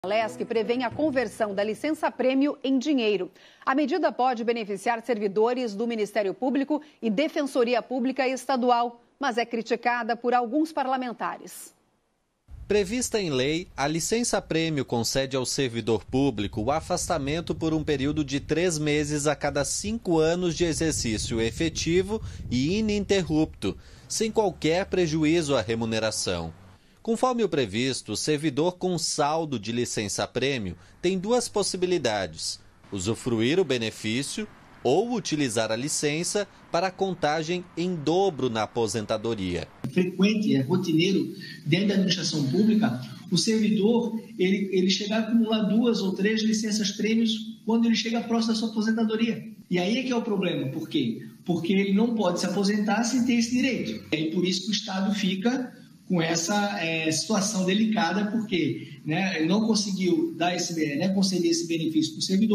A Alesc prevê a conversão da licença-prêmio em dinheiro. A medida pode beneficiar servidores do Ministério Público e Defensoria Pública Estadual, mas é criticada por alguns parlamentares. Prevista em lei, a licença-prêmio concede ao servidor público o afastamento por um período de 3 meses a cada 5 anos de exercício efetivo e ininterrupto, sem qualquer prejuízo à remuneração. Conforme o previsto, o servidor com saldo de licença-prêmio tem 2 possibilidades: usufruir o benefício ou utilizar a licença para a contagem em dobro na aposentadoria. Frequente, rotineiro, dentro da administração pública, o servidor ele chega a acumular 2 ou 3 licenças-prêmios quando ele chega próximo da sua aposentadoria. E aí é que é o problema. Por quê? Porque ele não pode se aposentar sem ter esse direito. E por isso que o Estado fica com essa situação delicada, porque ele não conseguiu conceder esse benefício para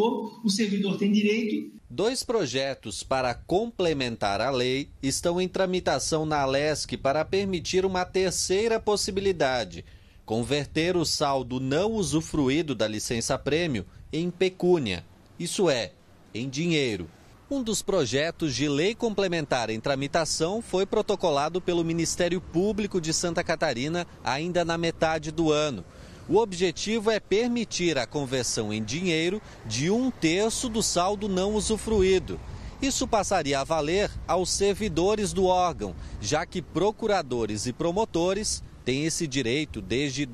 o servidor tem direito. 2 projetos para complementar a lei estão em tramitação na Alesc para permitir uma terceira possibilidade: converter o saldo não usufruído da licença-prêmio em pecúnia, isso é, em dinheiro. Um dos projetos de lei complementar em tramitação foi protocolado pelo Ministério Público de Santa Catarina ainda na metade do ano. O objetivo é permitir a conversão em dinheiro de 1/3 do saldo não usufruído. Isso passaria a valer aos servidores do órgão, já que procuradores e promotores têm esse direito desde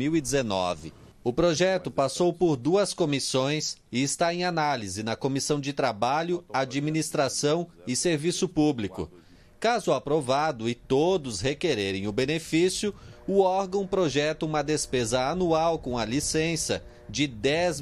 2019. O projeto passou por 2 comissões e está em análise na Comissão de Trabalho, Administração e Serviço Público. Caso aprovado e todos requererem o benefício, o órgão projeta uma despesa anual com a licença de R$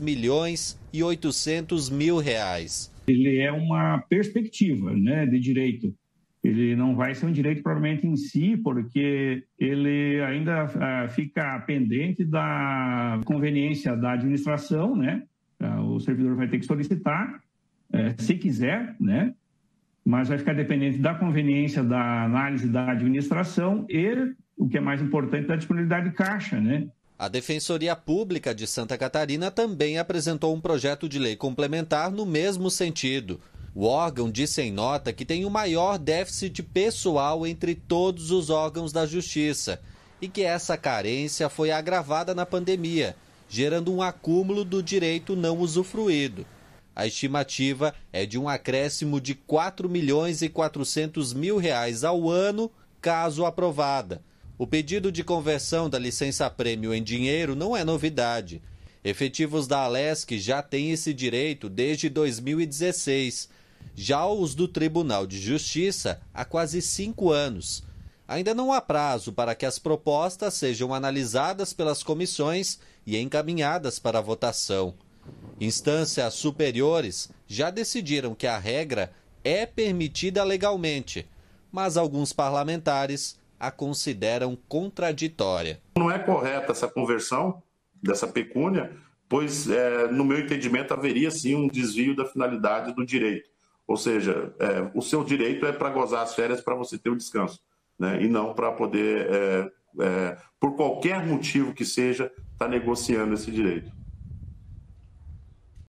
10.800.000. Ele é uma perspectiva, de direito. Ele não vai ser um direito propriamente em si, porque ele ainda fica pendente da conveniência da administração, O servidor vai ter que solicitar, se quiser, Mas vai ficar dependente da conveniência da análise da administração e, o que é mais importante, da disponibilidade de caixa, A Defensoria Pública de Santa Catarina também apresentou um projeto de lei complementar no mesmo sentido. O órgão disse em nota que tem o maior déficit pessoal entre todos os órgãos da Justiça e que essa carência foi agravada na pandemia, gerando um acúmulo do direito não usufruído. A estimativa é de um acréscimo de R$ 4.400.000 ao ano, caso aprovada. O pedido de conversão da licença-prêmio em dinheiro não é novidade. Efetivos da Alesc já têm esse direito desde 2016. Já os do Tribunal de Justiça há quase 5 anos. Ainda não há prazo para que as propostas sejam analisadas pelas comissões e encaminhadas para votação. Instâncias superiores já decidiram que a regra é permitida legalmente, mas alguns parlamentares a consideram contraditória. Não é correta essa conversão dessa pecúnia, pois, no meu entendimento, haveria sim um desvio da finalidade do direito. Ou seja, o seu direito é para gozar as férias para você ter o descanso, e não para poder, por qualquer motivo que seja, estar negociando esse direito.